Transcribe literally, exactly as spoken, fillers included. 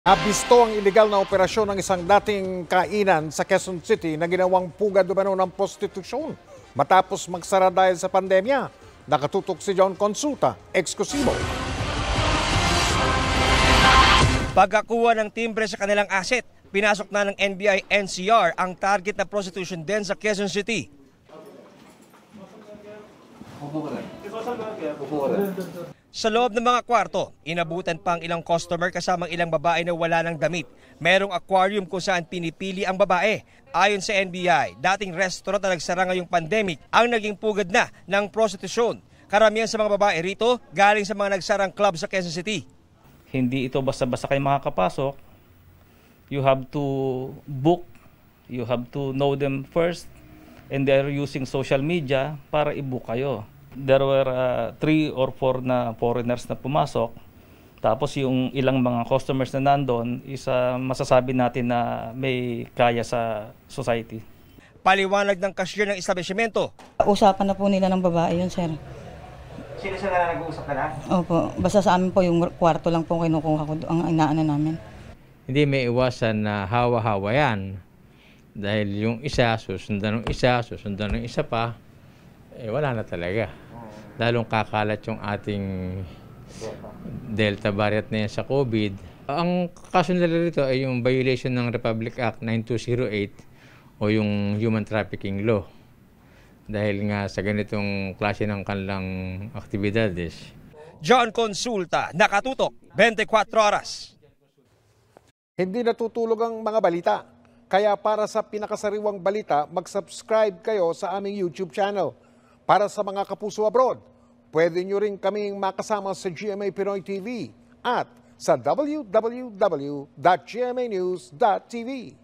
Nabisto ang iligal na operasyon ng isang dating kainan sa Quezon City na ginawang pugad umano ng prostitusyon matapos magsara dahil sa pandemya. Nakatutok si John Consulta, eksklusibo. Pagkakuha ng timbre sa kanilang asset, pinasok na ng N B I N C R ang target na prostitution den sa Quezon City. Sa loob ng mga kwarto, inabutan pa ang ilang customer kasamang ilang babae na wala ng damit. Merong aquarium kung saan pinipili ang babae. Ayon sa N B I, dating restaurant na nagsara ngayong pandemic ang naging pugad na ng prostitusyon. Karamihan sa mga babae rito galing sa mga nagsarang club sa Quezon City. Hindi ito basta-basta kayo makakapasok. You have to book, you have to know them first, and they are using social media para i-book kayo. There were uh, three or four na foreigners na pumasok. Tapos yung ilang mga customers na nandun, isa masasabi natin na may kaya sa society. Paliwanag ng cashier ng establishmento. Usapan na po nila ng babae yun, sir. Sino sila na nag-uusap ka na? Opo, basta sa amin po yung kwarto lang po kinukuha ko, ang inaano namin. Hindi may iwasan na hawa-hawa yan. Dahil yung isa, susundan ng isa, susundan ng isa pa, eh wala na talaga. Lalong kakalat yung ating Delta variant na yan sa COVID. Ang kaso nila rito ay yung violation ng Republic Act nine two zero eight o yung Human Trafficking Law. Dahil nga sa ganitong klase ng kanilang aktibidades. John Consulta, nakatutok, twenty-four oras. Hindi natutulog ang mga balita. Kaya para sa pinakasariwang balita, mag-subscribe kayo sa aming YouTube channel. Para sa mga kapuso abroad, pwede nyo rin kaming makasama sa G M A Pinoy T V at sa w w w dot g m a news dot t v.